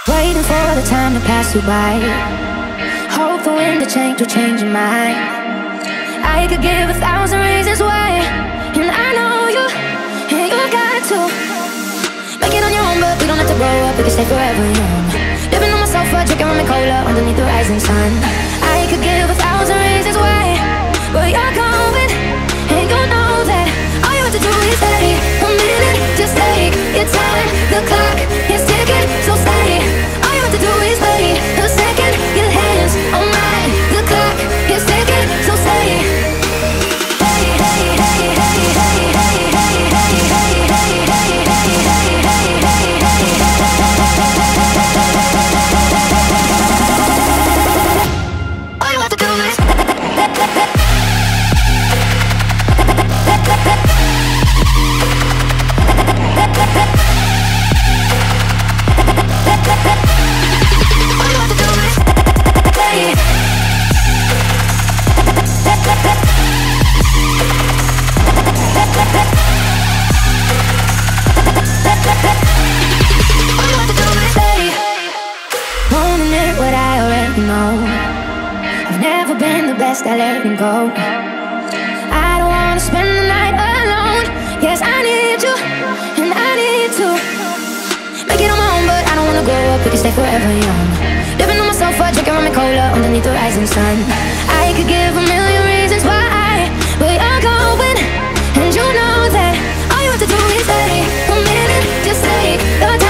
Waiting for the time to pass you by. Hope the wind to change will change your mind. I could give 1,000 reasons why, and I know you, and you got to make it on your own, but we don't have to grow up, we can stay forever young. Living on my sofa, drinking rum and cola underneath the rising sun. I could give 1,000 reasons why, but you're going, and you know that all you have to do is stay a minute, just take your time. The clock is ticking, so stay. All you have to do is wait a second, your hands on mine. The clock is ticking, so stay. Hey, hey, hey, hey, hey, hey, hey, hey, hey, hey, hey, all you have to do is I let him go. I don't wanna spend the night alone. Yes, I need you, and I need to make it on my own, but I don't wanna grow up, we can stay forever young. Living on my sofa, drinking rum and cola underneath the rising sun. I could give 1,000,000 reasons why, but you're going, and you know that all you have to do is stay a minute, just take your time.